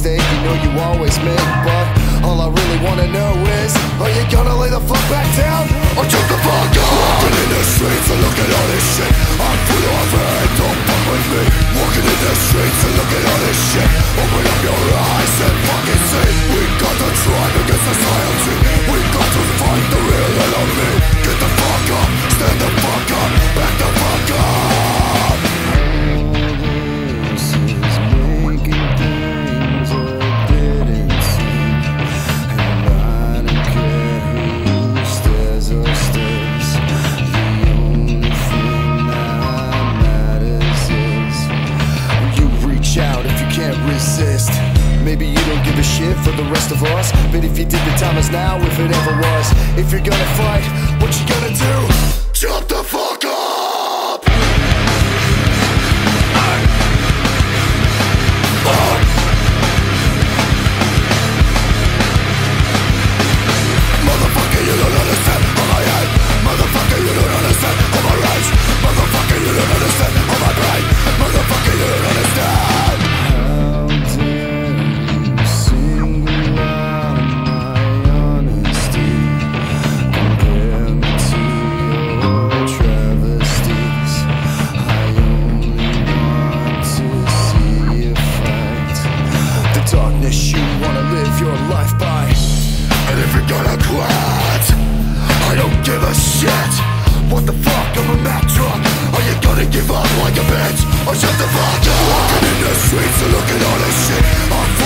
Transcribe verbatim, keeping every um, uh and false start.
mistake you know you always make. But all I really wanna know is, are you gonna lay the fuck back down or jump the fuck up? Walking in the streets and look at all this shit, I'm full of it, don't fuck with me. Walking in the streets and look at all this shit, open up your eyes and fucking see. We got to drive against society, we got to fight the real enemy. Get the fuck up, stand the fuck up, back the fuck up. Resist. Maybe you don't give a shit for the rest of us, but if you did, the time is now, if it ever was. If you're gonna fight, what you gonna do? Jump the fuck up! Hey. Oh. Motherfucker, you don't understand how I am. Motherfucker, you don't understand how I rise. Motherfucker, you don't understand how I brain. Motherfucker, you don't understand. You wanna live your life by, and if you're gonna quit, I don't give a shit. What the fuck, I'm a Mack truck. Are you gonna give up like a bitch, or shut the fuck up? Walking in the streets and look at all this shit I'm